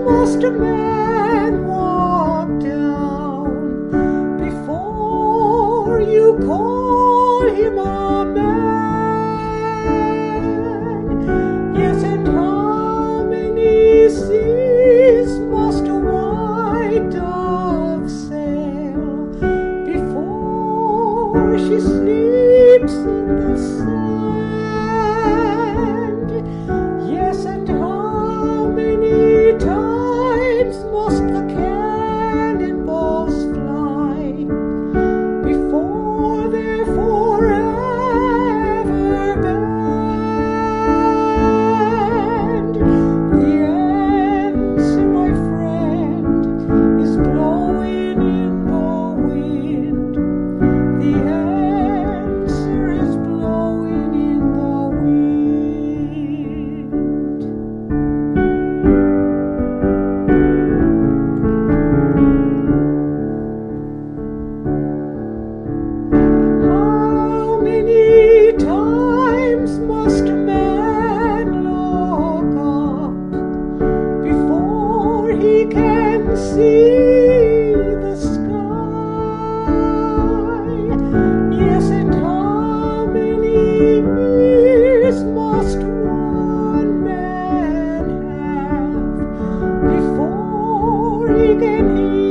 must a man walk down before you call him a man? Yes, and how many seas must a white dove sail before she sleeps in the sand? Yes, and how many times must the cannonballs fly before they're forever banned? The answer, my friend, is blowing in the wind. The answer is blowing in the wind. How many times must a man look up before he can see the sky? Yes, and how many ears must one man have before he can hear